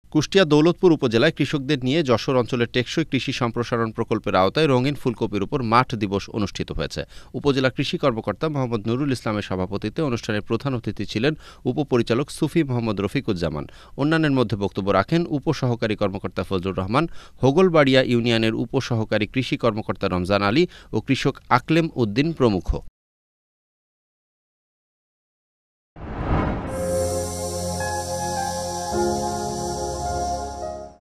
কুষ্টিয়া দৌলতপুর উপজেলায় কৃষকদের নিয়ে যশোর অঞ্চলের টেকসই কৃষি সম্প্রসারণ প্রকল্পের আওতায় রঙিন ফুলকপির উপর মাঠ দিবস অনুষ্ঠিত হয়েছে। উপজেলা কৃষি কর্মকর্তা মোহাম্মদ নুরুল ইসলামের সভাপতিত্বে অনুষ্ঠানের প্রধান অতিথি ছিলেন উপপরিচালক সুফি মোহাম্মদ রফিকুজ্জামান। অন্যান্যের মধ্যে বক্তব্য রাখেন উপসহকারী কর্মকর্তা ফজলুর রহমান, হোগলবাড়িয়া ইউনিয়নের উপসহকারী কৃষি কর্মকর্তা রমজান আলী ও কৃষক আকলেম উদ্দিন প্রমুখ।